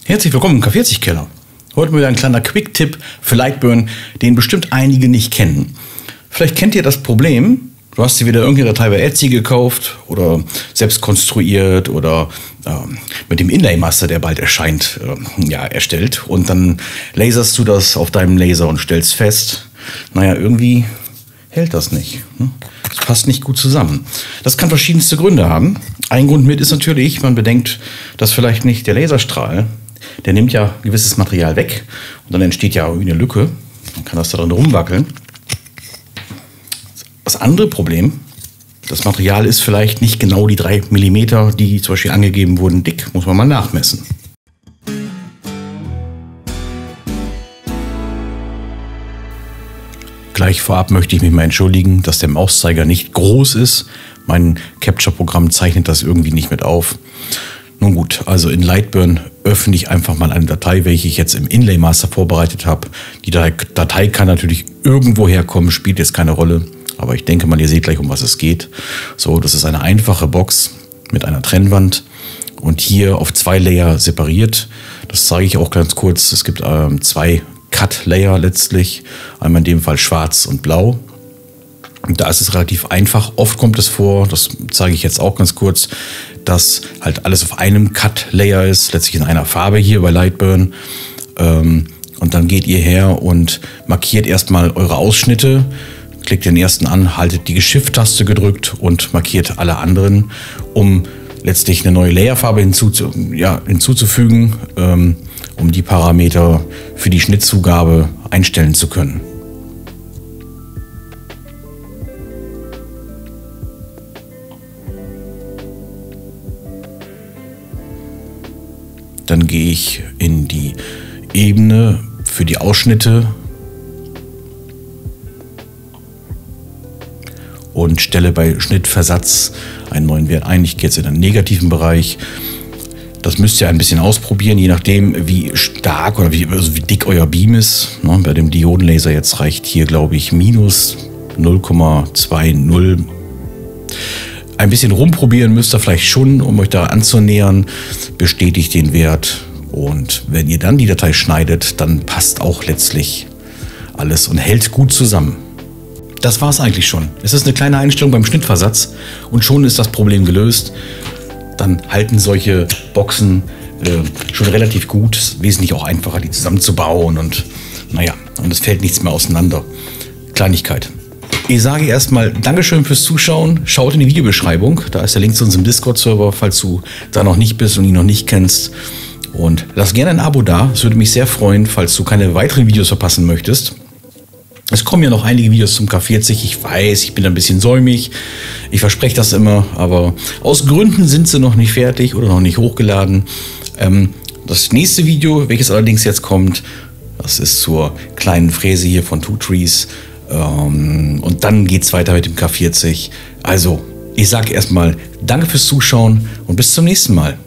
Herzlich willkommen im K40-Keller. Heute mal wieder ein kleiner Quick-Tipp für Lightburn, den bestimmt einige nicht kennen. Vielleicht kennt ihr das Problem, du hast dir wieder irgendeine Datei bei Etsy gekauft oder selbst konstruiert oder mit dem Inlay Master, der bald erscheint, erstellt. Und dann laserst du das auf deinem Laser und stellst fest, naja, irgendwie hält das nicht. Das passt nicht gut zusammen. Das kann verschiedenste Gründe haben. Ein Grund mit ist natürlich, man bedenkt, dass vielleicht nicht der Laserstrahl, der nimmt ja gewisses Material weg und dann entsteht ja irgendwie eine Lücke. Man kann das da drin rumwackeln. Das andere Problem, das Material ist vielleicht nicht genau die 3 mm, die zum Beispiel angegeben wurden, dick. Muss man mal nachmessen. Gleich vorab möchte ich mich mal entschuldigen, dass der Mauszeiger nicht groß ist. Mein Capture-Programm zeichnet das irgendwie nicht mit auf. Nun gut, also in Lightburn öffne ich einfach mal eine Datei, welche ich jetzt im Inlay Master vorbereitet habe. Die Datei kann natürlich irgendwo herkommen, spielt jetzt keine Rolle. Aber ich denke mal, ihr seht gleich, um was es geht. So, das ist eine einfache Box mit einer Trennwand und hier auf 2 Layer separiert. Das zeige ich auch ganz kurz. Es gibt 2 Cut-Layer letztlich. Einmal in dem Fall schwarz und blau. Und da ist es relativ einfach. Oft kommt es vor, das zeige ich jetzt auch ganz kurz, dass halt alles auf einem Cut-Layer ist, letztlich in einer Farbe hier bei Lightburn. Und dann geht ihr her und markiert erstmal eure Ausschnitte, klickt den ersten an, haltet die Shift-Taste gedrückt und markiert alle anderen, um letztlich eine neue Layerfarbe hinzuzufügen, um die Parameter für die Schnittzugabe einstellen zu können. Dann gehe ich in die Ebene für die Ausschnitte und stelle bei Schnittversatz einen neuen Wert ein. Ich gehe jetzt in den negativen Bereich. Das müsst ihr ein bisschen ausprobieren, je nachdem wie stark oder wie dick euer Beam ist. Bei dem Diodenlaser jetzt reicht hier, glaube ich, minus 0,20. Ein bisschen rumprobieren müsst ihr vielleicht schon, um euch da anzunähern. Bestätigt den Wert und wenn ihr dann die Datei schneidet, dann passt auch letztlich alles und hält gut zusammen. Das war es eigentlich schon. Es ist eine kleine Einstellung beim Schnittversatz und schon ist das Problem gelöst. Dann halten solche Boxen schon relativ gut. Es ist wesentlich auch einfacher, die zusammenzubauen und es fällt nichts mehr auseinander. Kleinigkeit. Ich sage erstmal Dankeschön fürs Zuschauen. Schaut in die Videobeschreibung. Da ist der Link zu unserem Discord-Server, falls du da noch nicht bist und ihn noch nicht kennst. Und lass gerne ein Abo da. Es würde mich sehr freuen, falls du keine weiteren Videos verpassen möchtest. Es kommen ja noch einige Videos zum K40. Ich weiß, ich bin ein bisschen säumig. Ich verspreche das immer, aber aus Gründen sind sie noch nicht fertig oder noch nicht hochgeladen. Das nächste Video, welches allerdings jetzt kommt, das ist zur kleinen Fräse hier von Two Trees. Und dann geht es weiter mit dem K40. Also, ich sage erstmal Danke fürs Zuschauen und bis zum nächsten Mal.